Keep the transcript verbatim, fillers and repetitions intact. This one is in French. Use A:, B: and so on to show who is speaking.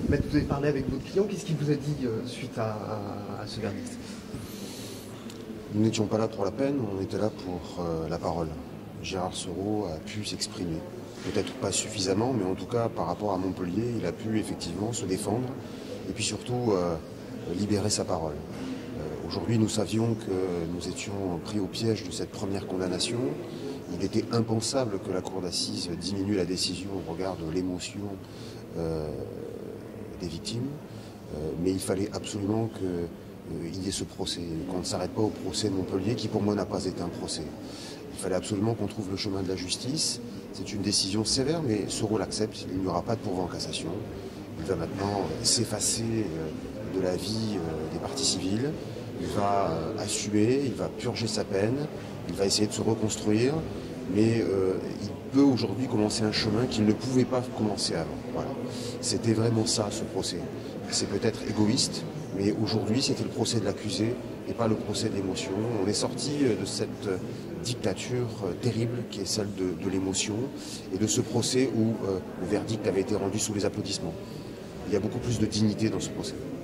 A: Maître, vous avez parlé avec votre client, qu'est-ce qu'il vous a dit euh, suite à, à, à ce verdict?
B: Nous n'étions pas là pour la peine, on était là pour euh, la parole. Gérard Sereau a pu s'exprimer, peut-être pas suffisamment, mais en tout cas par rapport à Montpellier, il a pu effectivement se défendre et puis surtout euh, libérer sa parole. Euh, Aujourd'hui, nous savions que nous étions pris au piège de cette première condamnation. Il était impensable que la cour d'assises diminue la décision au regard de l'émotion euh, des victimes, euh, mais il fallait absolument que Euh, il y ait ce procès, qu'on ne s'arrête pas au procès de Montpellier, qui pour moi n'a pas été un procès. Il fallait absolument qu'on trouve le chemin de la justice. C'est une décision sévère, mais Sereau l'accepte. Il n'y aura pas de pourvoi en cassation. Il va maintenant s'effacer de la vie des parties civiles. Il va assumer, il va purger sa peine, il va essayer de se reconstruire, mais euh, il peut aujourd'hui commencer un chemin qu'il ne pouvait pas commencer avant. Voilà. C'était vraiment ça, ce procès. C'est peut-être égoïste, mais aujourd'hui, c'était le procès de l'accusé et pas le procès de l'émotion. On est sorti de cette dictature terrible qui est celle de, de l'émotion et de ce procès où euh, le verdict avait été rendu sous les applaudissements. Il y a beaucoup plus de dignité dans ce procès.